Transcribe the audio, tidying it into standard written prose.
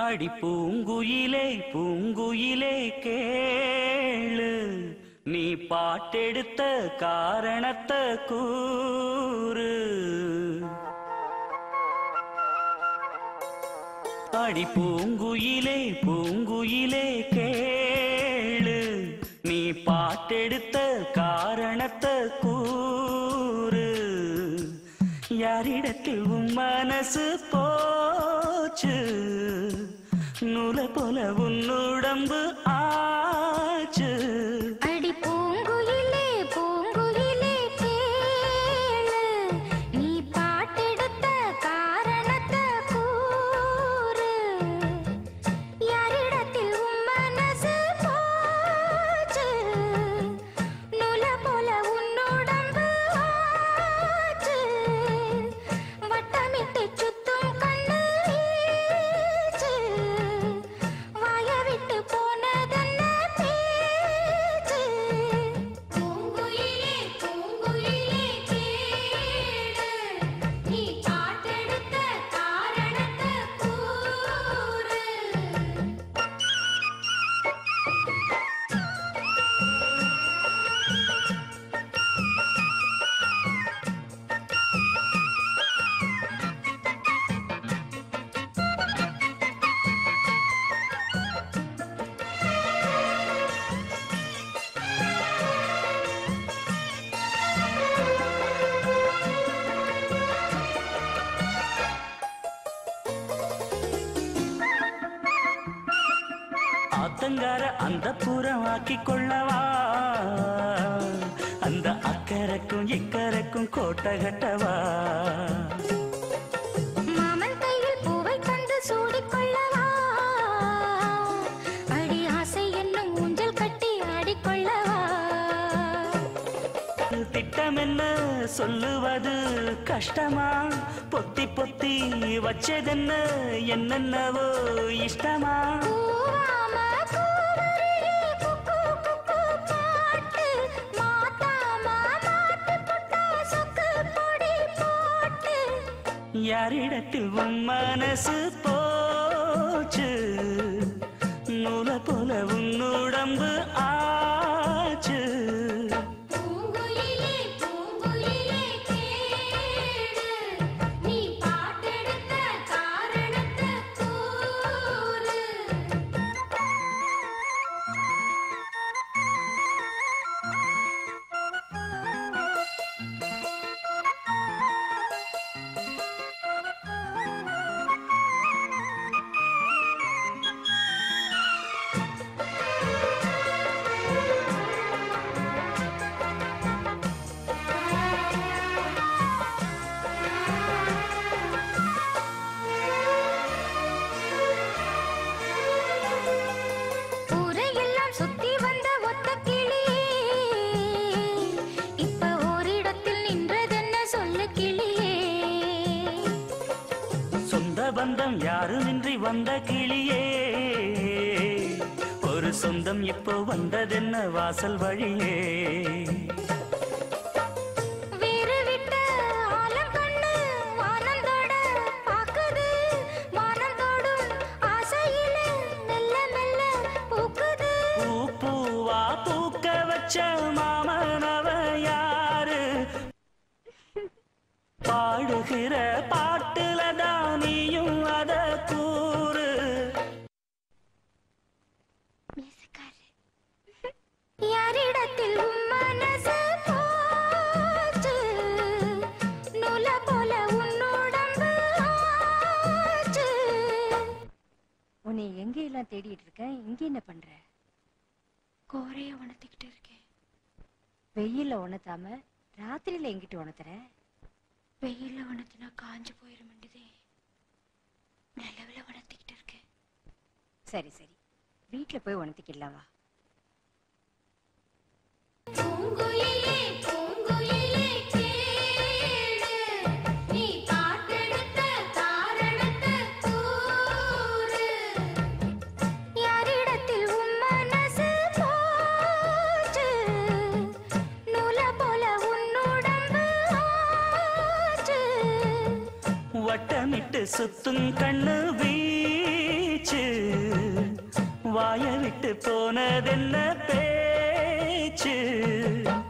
அடி பூங்குயிலே பூங்குயிலே கேளு நீ பாட்டெடுத்த காரணத்தை கூறு. அடி பூங்குயிலே பூங்குயிலே கேளு நீ பாட்டெடுத்த காரணத்தை கூறு. யாரிடத்தில் உன் மனசு போச்சு நூல போல உன் உடம்பு ஆச்சு. அடி பூங்குயிலே பூங்குயிலே கேளு நீ பாட்டெடுத்த காரணத்தை கூறு. யாரிடத்தில் உன் மனசு போச்சு நூல போல உன் உடம்பு ஆச்சு. வட்டமிட்டு சுத்தும் கண்ணு வீச்சு வாய விட்டு போனதென்ன பேச்சு. பூங்குயிலே பூங்குயிலே கேளு நீ பாட்டெடுத்த காரணத்தை கூறு. ஆத்தங்கார அந்த புறமாக்கி கொள்ளவா அந்த அக்கறைக்கும் இக்கரைக்கும் கோட்டை கட்டவா. மாமன் கையில் பூவை தந்து சூடிக்கொள்ளவா அடி ஆசை என்னும் ஊஞ்சல் கட்டி ஆடிக்கொள்ளவா. திட்டம் என்ன சொல்லுவது கஷ்டமா பொத்தி பொத்தி வச்சதென்ன என்னென்னவோ இஷ்டமா. கூவாம கூவருளி குக்கு குக்கு பாட்டு மாத்தாம மாட்டு புட்டா சொக்கு பொடி போட்டு. யாரிடத்தில் உன் மனசு போச்சு நூல போல உன் உடம்பு ஆச்சு. பூங்குயிலே பூங்குயிலே கேளு நீ பாட்டெடுத்த காரணத்தை கூறு. ஊரையெல்லாம் சுத்தி வந்த ஒத்த கிளியே இப்ப ஓரிடத்தில் நின்றதென்ன சொல்லு கிளியே. சொந்த பந்தம் யாருமின்றி வந்த கிளியே ஒரு சொந்தம் இப்போ வந்ததென்ன வாசல் வழியே. வேறு விட்ட ஆலம் கண்ணு வானந்தோட பாக்குது வானந்தோடும் ஆசையில மெல்ல மெல்ல பூக்குது. பூ பூவா பூக்க வச்ச மாமனவ யாரு பாடுகிற பாட்டுல தானியும் அத கூறு. யாரிடத்தில் உன் மனசு போச்சு நூல போல உன் உடம்பு ஆச்சு. உன்னை எங்க எல்லாம் தேடிட்டு இருக்கேன். இங்க என்ன பண்ற? கோரைய உணர்த்திக்கிட்டு இருக்கேன். வெயில்ல உணத்தாம ராத்திரியில எங்கிட்டு உணத்துற? வெயில்ல உணர்த்தினா காஞ்சு போயிட வேண்டியதே. நிலவுல உணர்த்திக்கிட்டு இருக்கேன். சரி சரி வீட்டுல போய் உணர்த்திக்கலாவா? பூங்குயிலே பூங்குயிலே கேளு நீ பாட்டெடுத்த காரணத்தை கூறு. யாரிடத்தில் உன் மனசு போச்சு நூல போல உன் உடம்பு ஆச்சு. வட்டமிட்டு சுத்தும் கண்ணு வீச்சு வாய விட்டு போனதென்ன பேச்சு